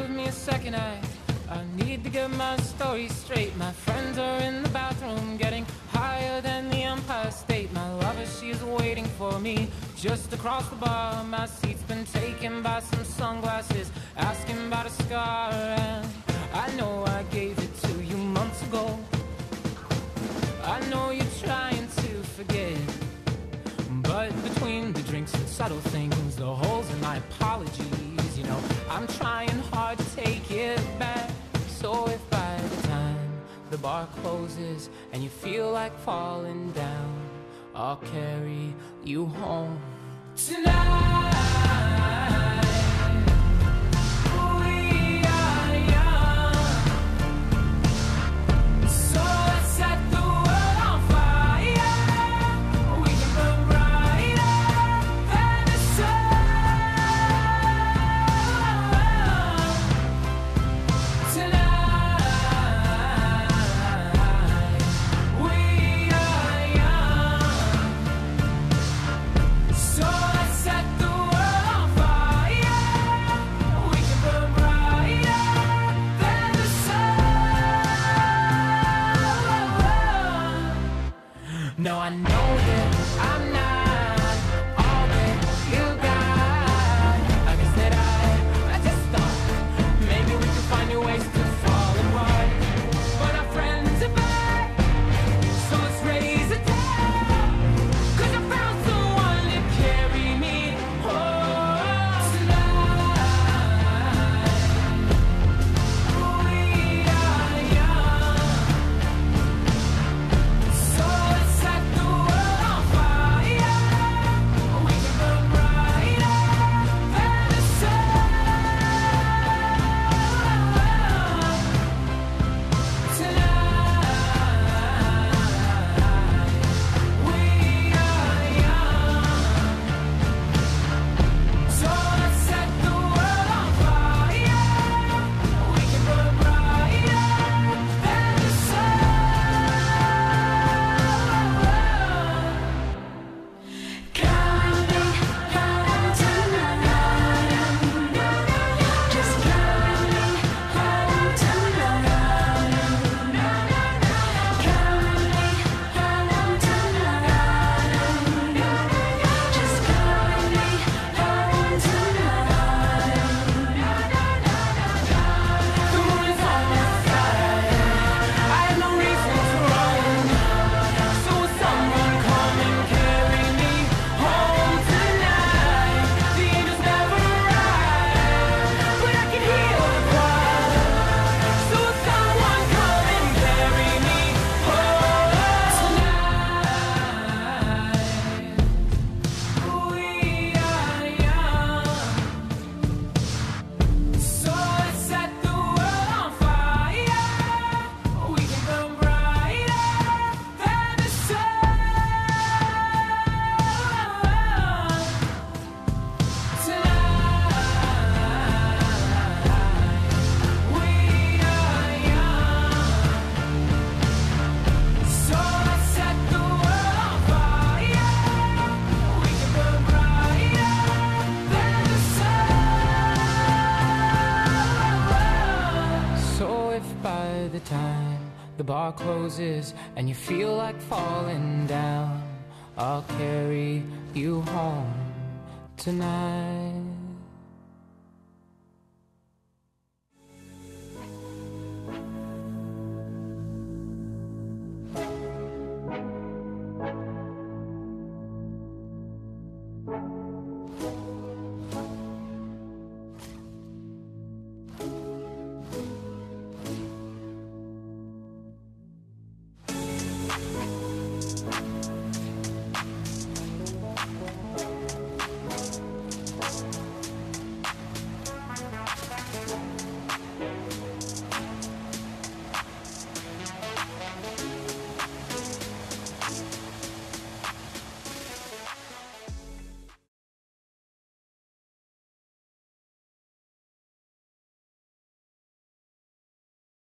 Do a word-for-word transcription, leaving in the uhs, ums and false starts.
give me a second, I I need to get my story straight. My friends are in the bathroom getting higher than the Empire State. My lover, she's waiting for me just across the bar. My seat's been taken by some sunglasses asking about a scar, and I know I gave it to you months ago. I know you're trying to forget, but between the drinks and subtle things, the holes in my apologies, you know, I'm trying hard to take it back. So if by the time the bar closes and you feel like falling down, I'll carry you home tonight. No, I know that I'm not all that you got. I guess that I, I just thought maybe we could find new ways to fall apart. But our friends are back, so let's raise a toast. 'Cause I found someone to carry me home tonight. We are young, so let's set the world on fire. We can burn brighter than the sun tonight. We are young, so let's set the world on fire. We can burn brighter than the sun. Carry me home tonight. Just carry me home tonight. Carry me home tonight. Just carry me home tonight. The moon is on my side. I have no reason to run. So will someone come and carry me home tonight? The angels never arrive, but I can heal the choir. So will someone come and carry me home tonight? We are young, so let's set the world on fire. We can burn brighter than the sun tonight. We are young, so let's set the world on fire. We can burn brighter than the sun. So if by the time the bar closes and you feel like falling down, I'll carry you home tonight.